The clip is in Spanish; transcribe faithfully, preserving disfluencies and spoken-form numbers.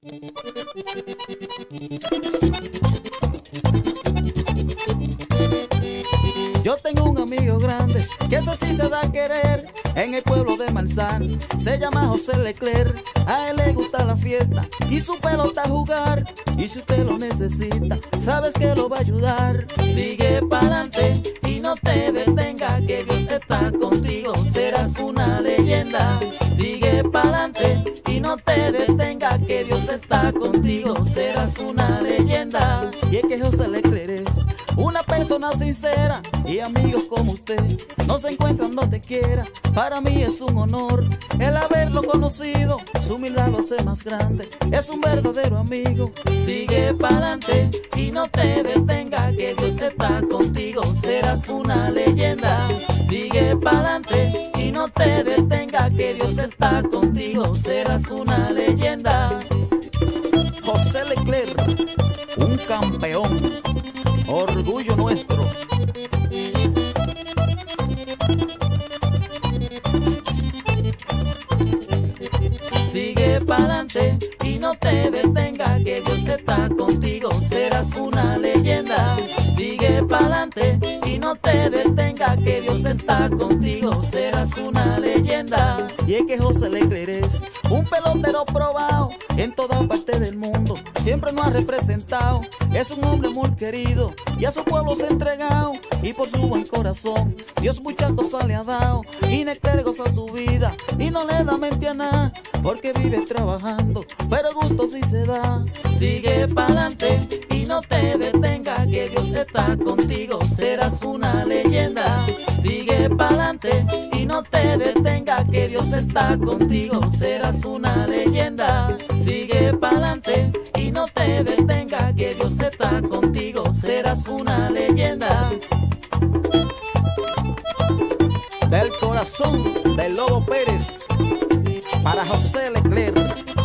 Yo tengo un amigo grande que ese sí se da a querer en el pueblo de Manzano. Se llama José Leclerc, a él le gusta la fiesta y su pelota jugar. Y si usted lo necesita, sabes que lo va a ayudar. Sigue pa'lante y no te detenga, que Dios está contigo, serás una leyenda. Sigue pa'lante y no te detenga, que Dios está contigo, serás una leyenda. Y es que José Leclerc es una persona sincera, y amigos como usted no se encuentran donde quiera. Para mí es un honor el haberlo conocido, su humildad lo hace más grande, es un verdadero amigo. Sigue pa'lante y no te detenga, que Dios está contigo, serás una leyenda. Sigue pa'lante y no te detenga, que Dios está contigo, serás una leyenda. José Leclerc, un campeón, orgullo nuestro. Sigue pa'lante y no te detenga, que Dios está contigo, serás una leyenda. Sigue pa'lante y no te detenga, que Dios está contigo, serás una leyenda. Y es que José Leclerc es un pelotero probado en toda parte del mundo, siempre nos ha representado. Es un hombre muy querido y a su pueblo se ha entregado, y por su buen corazón Dios muchas cosas le ha dado. Y Leclerc goza su vida y no le da mente a nada, porque vive trabajando, pero gusto sí se da. Sigue pa'lante y no te detenga, que Dios está contigo, serás una leyenda. Sigue pa'lante y no te detenga, que Dios está contigo, serás una leyenda. Sigue pa'lante y no te detenga, que Dios está contigo, serás una leyenda. Del corazón del Lobo Pérez, para José Leclerc.